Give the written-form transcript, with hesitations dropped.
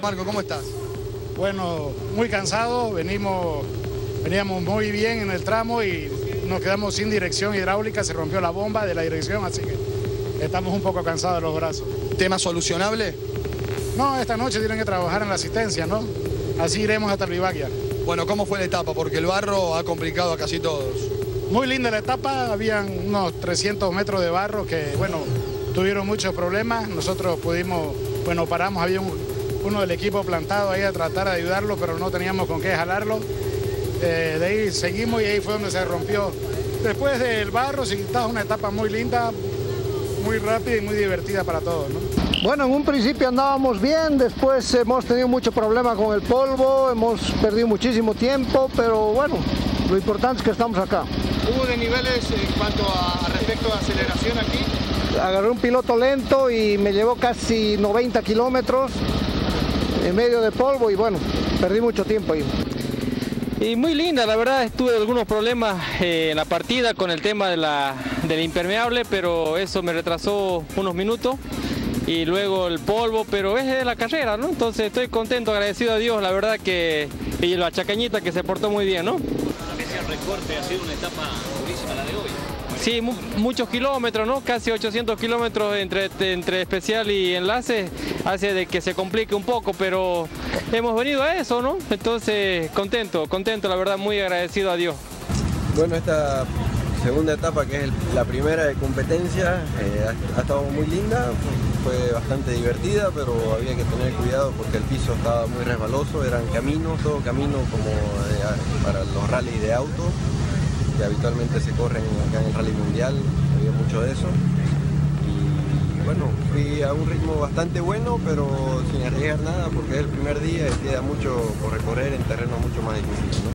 Marco, ¿cómo estás? Bueno, muy cansado, veníamos muy bien en el tramo y nos quedamos sin dirección hidráulica, se rompió la bomba de la dirección, así que estamos un poco cansados de los brazos. ¿Tema solucionable? No, esta noche tienen que trabajar en la asistencia, ¿no? Así iremos hasta Ribaquia. Bueno, ¿cómo fue la etapa? Porque el barro ha complicado a casi todos. Muy linda la etapa, habían unos 300 metros de barro que, bueno, tuvieron muchos problemas. Nosotros pudimos, bueno, paramos, había uno del equipo plantado ahí a tratar de ayudarlo, pero no teníamos con qué jalarlo. De ahí seguimos y ahí fue donde se rompió. Después del barro, sí, está una etapa muy linda, muy rápida y muy divertida para todos, ¿no? Bueno, en un principio andábamos bien, después hemos tenido mucho problema con el polvo, hemos perdido muchísimo tiempo, pero bueno, lo importante es que estamos acá. ¿Hubo desniveles en cuanto a respecto a aceleración aquí? Agarré un piloto lento y me llevó casi 90 kilómetros en medio de polvo y bueno, perdí mucho tiempo ahí. Y muy linda, la verdad, tuve algunos problemas en la partida con el tema del impermeable, pero eso me retrasó unos minutos. Y luego el polvo, pero es de la carrera, ¿no? Entonces estoy contento, agradecido a Dios, la verdad que... Y la Chacañita que se portó muy bien, ¿no? El recorte ha sido una etapa durísima la de hoy. Sí, muchos kilómetros, ¿no? Casi 800 kilómetros entre especial y enlace, hace de que se complique un poco, pero hemos venido a eso, ¿no? Entonces, contento, la verdad, muy agradecido a Dios. Bueno, esta segunda etapa, que es la primera de competencia, ha estado muy linda, fue bastante divertida, pero había que tener cuidado porque el piso estaba muy resbaloso, eran caminos, todo camino como para los rallies de auto, que habitualmente se corren acá en el Rally Mundial, había mucho de eso. Y bueno, fui a un ritmo bastante bueno, pero sin arriesgar nada porque es el primer día y queda mucho por recorrer en terrenos mucho más difíciles, ¿no?